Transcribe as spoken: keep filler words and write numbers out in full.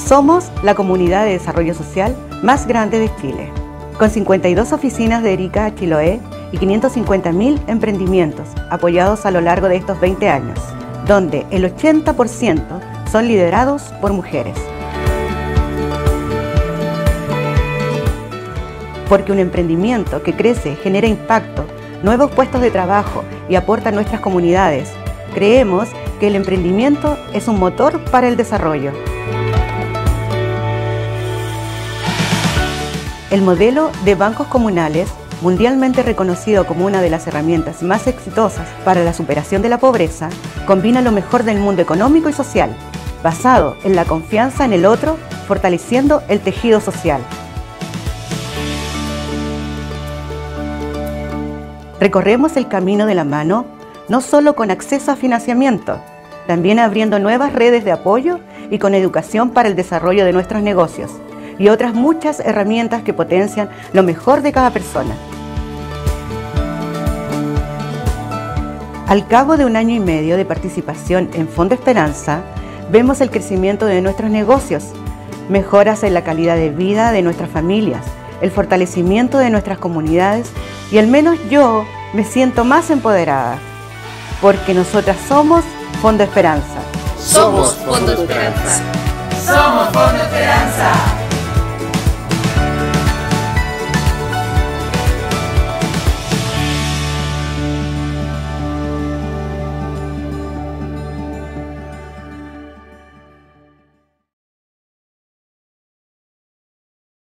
Somos la comunidad de desarrollo social más grande de Chile, con cincuenta y dos oficinas de Erika a Chiloé y quinientos cincuenta mil emprendimientos apoyados a lo largo de estos veinte años, donde el ochenta por ciento son liderados por mujeres. Porque un emprendimiento que crece genera impacto, nuevos puestos de trabajo y aporta a nuestras comunidades. Creemos que el emprendimiento es un motor para el desarrollo. El modelo de bancos comunales, mundialmente reconocido como una de las herramientas más exitosas para la superación de la pobreza, combina lo mejor del mundo económico y social, basado en la confianza en el otro, fortaleciendo el tejido social. Recorremos el camino de la mano, no solo con acceso a financiamiento, también abriendo nuevas redes de apoyo y con educación para el desarrollo de nuestros negocios y otras muchas herramientas que potencian lo mejor de cada persona. Al cabo de un año y medio de participación en Fondo Esperanza, vemos el crecimiento de nuestros negocios, mejoras en la calidad de vida de nuestras familias, el fortalecimiento de nuestras comunidades y al menos yo me siento más empoderada, porque nosotras somos Fondo Esperanza. Somos Fondo Esperanza. Somos Fondo Esperanza.